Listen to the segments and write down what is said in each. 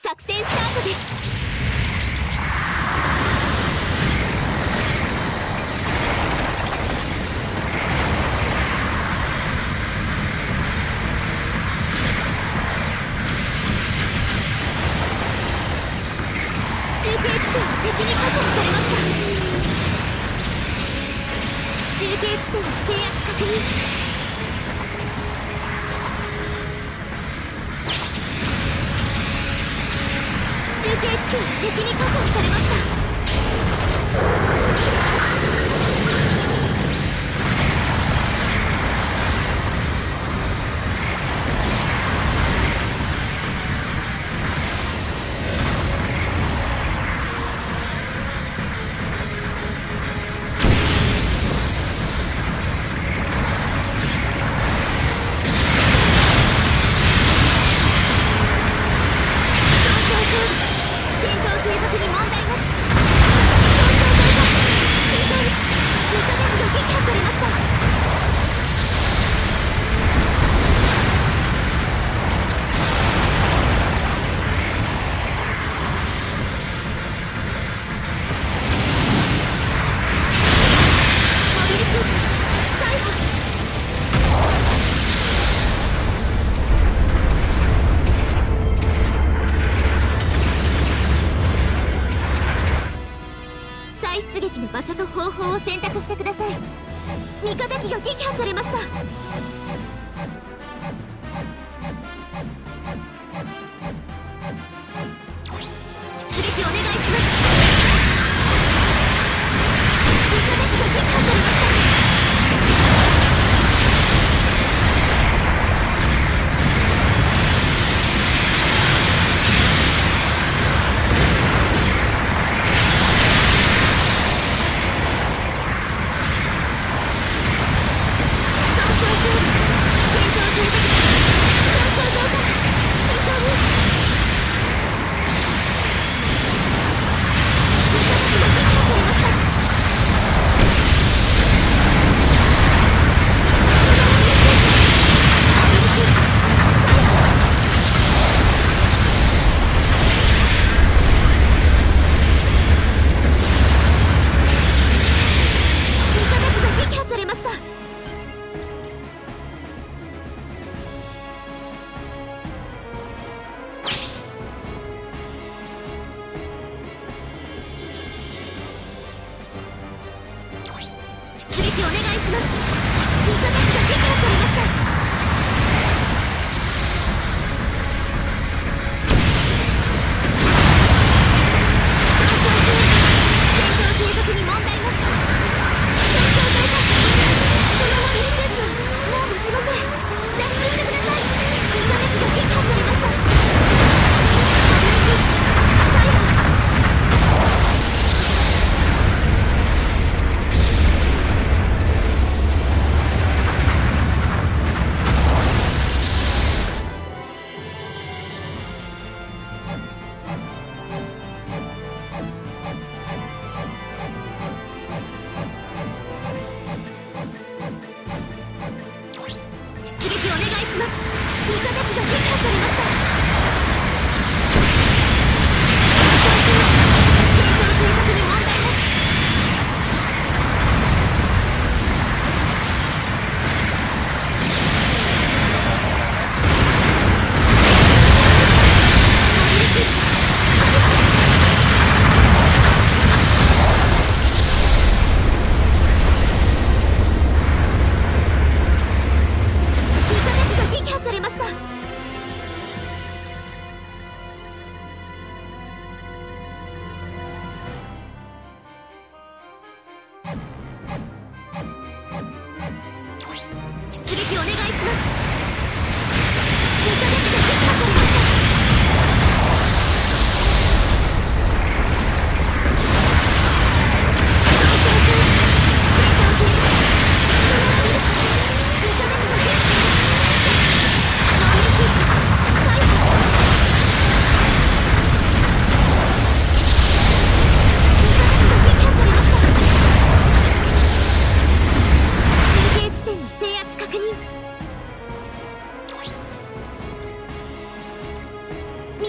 作戦スタートです。中継地点は敵に確保されました。中継地点の制圧確認。中継地点は敵に確保されました。出撃の場所と方法を選択してください。味方機が撃破されました。出撃お願いします。味方機が撃破されました。損傷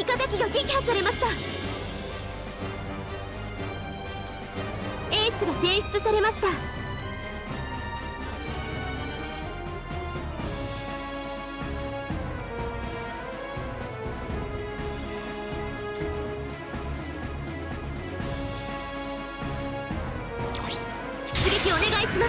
味方機が撃破されました。エースが選出されました。出撃お願いします。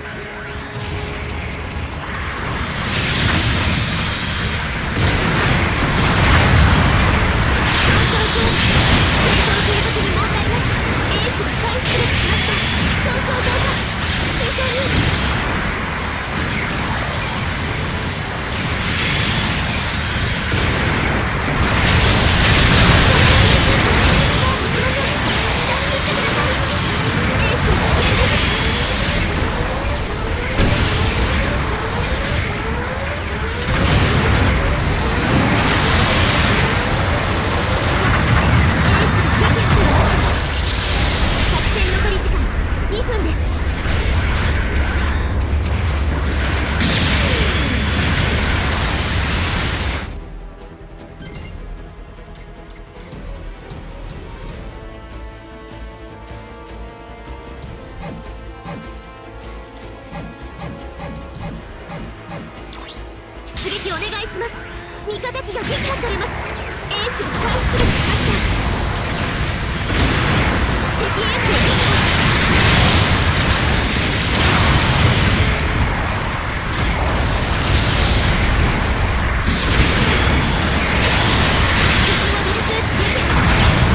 出撃お願いします。味方機が撃破されます。エースが再出撃しました。敵エースを撃破。敵モビルスーツ撃破。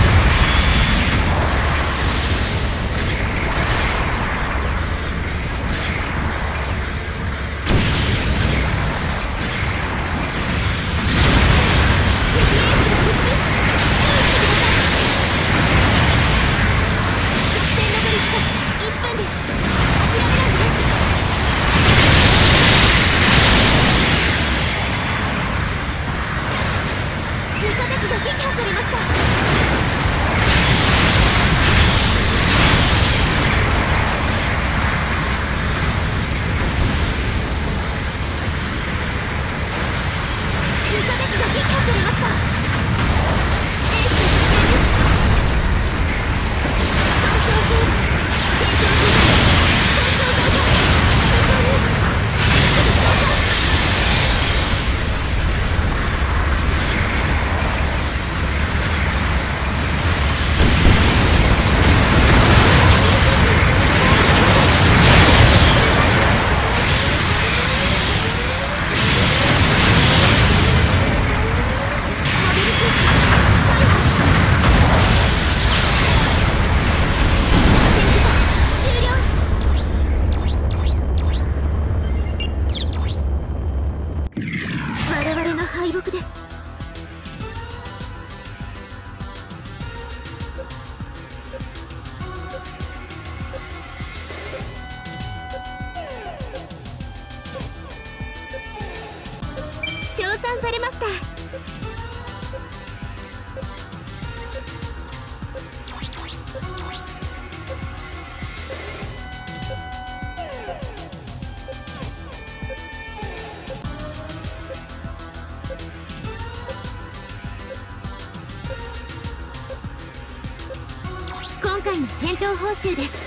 撃破されました。味方機が撃破されました。エースの危険です。損傷警備、戦闘警備、損傷増加、慎重に。我々の敗北です。称賛されました。今回の戦闘報酬です。